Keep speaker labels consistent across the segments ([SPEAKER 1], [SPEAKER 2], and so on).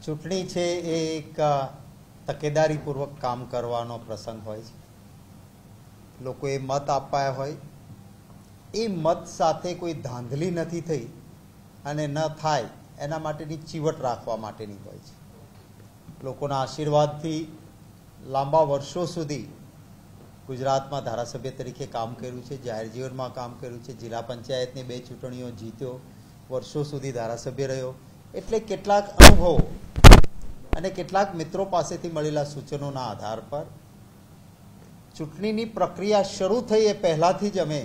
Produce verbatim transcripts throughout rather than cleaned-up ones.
[SPEAKER 1] ચૂંટણી છે એ એક તકેદારીપૂર્વક કામ કરવાનો પ્રસંગ હોય છે. લોકોએ મત આપ્યા હોય, એ મત સાથે કોઈ ધાંધલી નથી થઈ અને ન થાય એના માટેની ચીવટ રાખવા માટેની હોય છે. લોકોના આશીર્વાદથી લાંબા વર્ષો સુધી ગુજરાતમાં ધારાસભ્ય તરીકે કામ કર્યું છે, જાહેર જીવનમાં કામ કર્યું છે, જિલ્લા પંચાયતની બે ચૂંટણીઓ જીત્યો, વર્ષો સુધી ધારાસભ્ય રહ્યો. એટલે કેટલાક અનુભવો અને કેટલાક મિત્રો પાસેથી મળેલા સૂચનોના આધાર પર ચૂંટણીની પ્રક્રિયા શરૂ થઈ એ પહેલાંથી જ અમે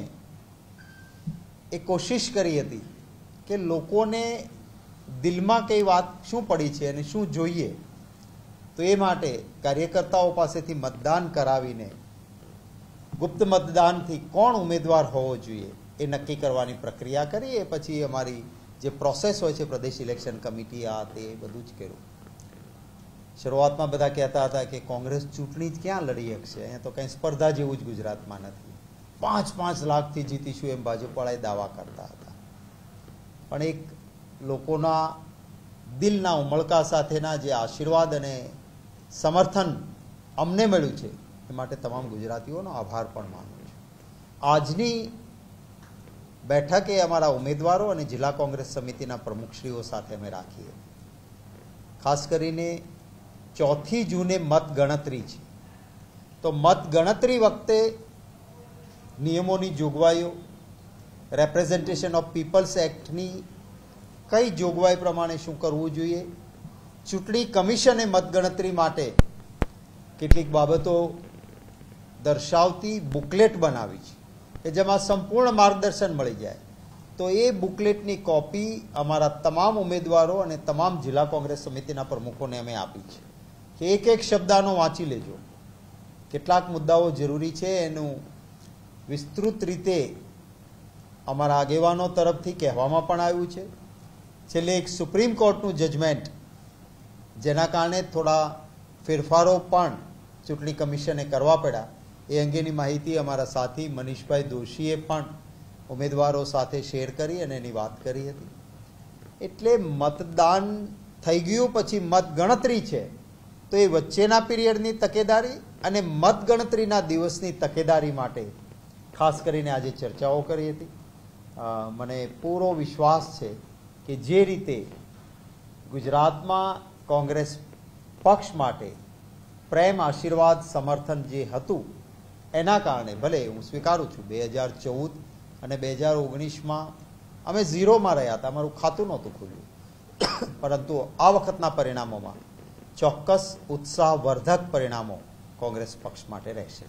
[SPEAKER 1] એ કોશિશ કરી હતી કે લોકોને દિલમાં કઈ વાત શું પડી છે અને શું જોઈએ. તો એ માટે કાર્યકર્તાઓ પાસેથી મતદાન કરાવીને ગુપ્ત મતદાનથી કોણ ઉમેદવાર હોવો જોઈએ એ નક્કી કરવાની પ્રક્રિયા કરી. એ પછી અમારી જે પ્રોસેસ હોય છે, પ્રદેશ ઇલેક્શન કમિટી આ તે બધું જ કર્યું. શરૂઆતમાં બધા કહેતા હતા કે કોંગ્રેસ ચૂંટણી જ ક્યાં લડી શકશે, અહીંયા તો કંઈ સ્પર્ધા જેવું જ ગુજરાતમાં નથી, પાંચ પાંચ લાખથી જીતીશું એમ ભાજપવાળાએ દાવા કરતા હતા. પણ એક લોકોના દિલના ઉમળકા સાથેના જે આશીર્વાદ અને સમર્થન અમને મળ્યું છે એ માટે તમામ ગુજરાતીઓનો આભાર પણ માનું છું. આજની બેઠક એ અમારા ઉમેદવારો અને જિલ્લા કોંગ્રેસ સમિતિના પ્રમુખશ્રીઓ સાથે અમે રાખીએ. ખાસ કરીને ચોથી જૂને મત ગણતરી છે, તો મત ગણતરી વખતે નિયમોની જોગવાઈઓ, રેપ્રેઝન્ટેશન ઓફ પીપલ્સ એક્ટની કઈ જોગવાઈ પ્રમાણે શું કરવું જોઈએ, ચૂંટણી કમિશને મતગણતરી માટે કેટલીક બાબતો દર્શાવતી બુકલેટ બનાવી છે કે જેમાં સંપૂર્ણ માર્ગદર્શન મળી જાય. તો એ બુકલેટની કોપી અમારા તમામ ઉમેદવારો અને તમામ જિલ્લા કોંગ્રેસ સમિતિના પ્રમુખોને અમે આપી છે કે એક એક શબ્દાનો વાંચી લેજો. કેટલાક મુદ્દાઓ જરૂરી છે એનું વિસ્તૃત રીતે અમારા આગેવાનો તરફથી કહેવામાં પણ આવ્યું છે. છેલ્લે એક સુપ્રીમ કોર્ટનું જજમેન્ટ, જેના કારણે થોડા ફેરફારો પણ ચૂંટણી કમિશને કરવા પડ્યા, એ અંગેની માહિતી અમારા સાથી મનીષભાઈ દોશીએ પણ ઉમેદવારો સાથે શેર કરી અને એની વાત કરી હતી. એટલે મતદાન થઈ ગયું પછી મતગણતરી છે, તો એ વચ્ચેના પીરિયડની તકેદારી અને મતગણતરીના દિવસની તકેદારી માટે ખાસ કરીને આજે ચર્ચાઓ કરી હતી. મને પૂરો વિશ્વાસ છે કે જે રીતે ગુજરાતમાં કોંગ્રેસ પક્ષ માટે પ્રેમ, આશીર્વાદ, સમર્થન જે હતું એના કારણે, ભલે હું સ્વીકારું છું બે હજાર ચૌદ અને બે હજાર ઓગણીસમાં અમે ઝીરોમાં રહ્યા હતા, અમારું ખાતું નહોતું ખુલ્યું, પરંતુ આ વખતના પરિણામોમાં ચોક્કસ ઉત્સાહવર્ધક પરિણામો કોંગ્રેસ પક્ષ માટે રહેશે.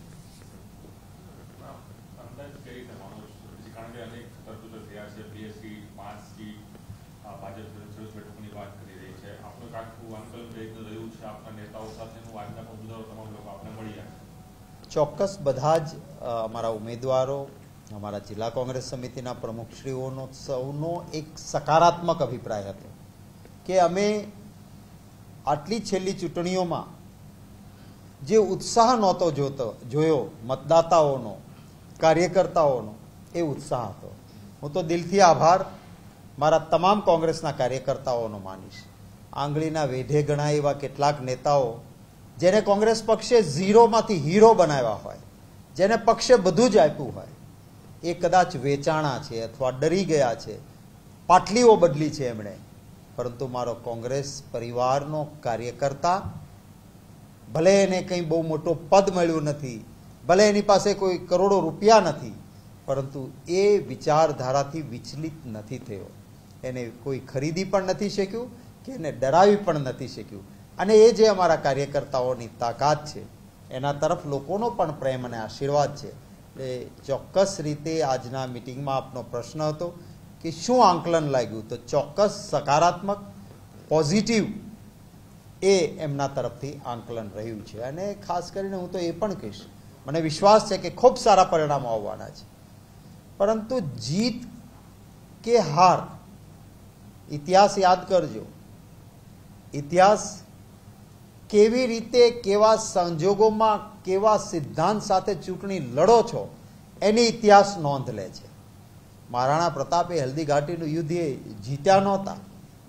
[SPEAKER 1] ચોક્કસ બધા જ અમારા ઉમેદવારો, અમારા જિલ્લા કોંગ્રેસ સમિતિના પ્રમુખશ્રીઓનો સૌનો એક સકારાત્મક અભિપ્રાય હતો કે અમે આટલી છેલ્લી ચૂંટણીઓમાં જે ઉત્સાહ નહોતો જોતો જોયો મતદાતાઓનો, કાર્યકર્તાઓનો, એ ઉત્સાહ હતો. હું તો દિલથી આભાર મારા તમામ કોંગ્રેસના કાર્યકર્તાઓનો માનીશ. આંગળીના વેઢે ગણાય એવા કેટલાક નેતાઓ જેને કોંગ્રેસ પક્ષે ઝીરોમાંથી હીરો બનાવ્યા હોય, જેને પક્ષે બધું જ આપ્યું હોય, એ કદાચ વેચાણા છે અથવા ડરી ગયા છે, પાટલીઓ બદલી છે એમણે. પરંતુ મારો કોંગ્રેસ પરિવારનો કાર્યકર્તા, ભલે એને કંઈ બહુ મોટો પદ મળ્યું નથી, ભલે એની પાસે કોઈ કરોડો રૂપિયા નથી, પરંતુ એ વિચારધારાથી વિચલિત નથી થયો. એને કોઈ ખરીદી પણ નથી શક્યું કે એને ડરાવી પણ નથી શક્યું. અને એ જે અમારા કાર્યકર્તાઓની તાકાત છે, એના તરફ લોકોનો પણ પ્રેમ અને આશીર્વાદ છે. એટલે ચોક્કસ રીતે આજના મિટિંગમાં આપનો પ્રશ્ન હતો કે શું આંકલન લાગ્યું, તો ચોક્કસ સકારાત્મક, પોઝિટિવ એ એમના તરફથી આંકલન રહ્યું છે. અને ખાસ કરીને હું તો એ પણ કહીશ, મને વિશ્વાસ છે કે ખૂબ સારા પરિણામો આવવાના છે. પરંતુ જીત કે હાર, ઇતિહાસ યાદ કરજો. ઇતિહાસ કેવી રીતે, કેવા સંજોગોમાં, કેવા સિદ્ધાંત સાથે ચૂંટણી લડો છો એની ઇતિહાસ નોંધ લે છે. મહારાણા પ્રતાપે હલ્દી ઘાટીનું યુદ્ધ એ જીત્યા નહોતા,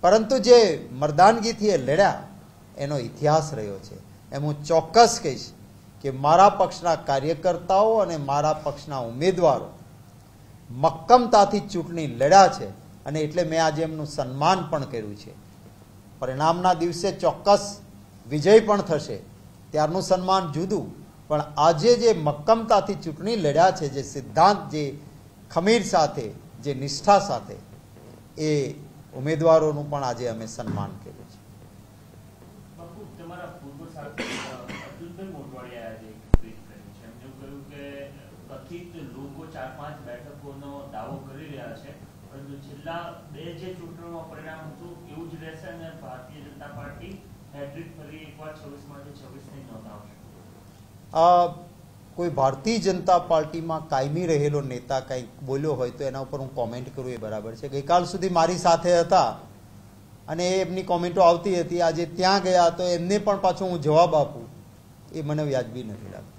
[SPEAKER 1] પરંતુ જે મર્દાનગીથી એ લડ્યા એનો ઇતિહાસ રહ્યો છે. એમ હું ચોક્કસ કહીશ કે મારા પક્ષના કાર્યકર્તાઓ અને મારા પક્ષના ઉમેદવારો મક્કમતાથી ચૂંટણી લડ્યા છે અને એટલે મેં આજે એમનું સન્માન પણ કર્યું છે. પરિણામના દિવસે ચોક્કસ વિજય પણ થશે, ત્યારનું સન્માન જુદું, પણ આજે જે મક્કમતાથી ચૂંટણી લડ્યા છે, જે સિદ્ધાંત, જે ખમીર સાથે, જે નિષ્ઠા સાથે, એ ઉમેદવારોનું પણ આજે અમે સન્માન કર્યું છે.
[SPEAKER 2] બાપુ, તમારા પૂર્વ સાંસદ અતુલભાઈ મોટવાડિયાએ આજે એક ટ્વીટ કર્યું છે. એમણે કહ્યું કે કથિત લોકો ચાર પાંચ બેઠકોનો દાવો કરી રહ્યા છે, પરંતુ છેલ્લા બે જે ચૂંટણીઓમાં પરિણામ હતું એવું જ રહેશે અને ભારતીય જનતા પાર્ટી હેટ્રિક ફરી એકવાર છવ્વીસમાંથી છવ્વીસની નોંધાવશે.
[SPEAKER 1] કોઈ ભારતીય જનતા પાર્ટીમાં કાયમી રહેલો નેતા કંઈક બોલ્યો હોય તો એના ઉપર હું કોમેન્ટ કરું એ બરાબર છે. ગઈકાલ સુધી મારી સાથે હતા અને એમની કોમેન્ટો આવતી હતી, આજે ત્યાં ગયા તો એમને પણ પાછો હું જવાબ આપું એ મને વ્યાજબી નથી લાગતું.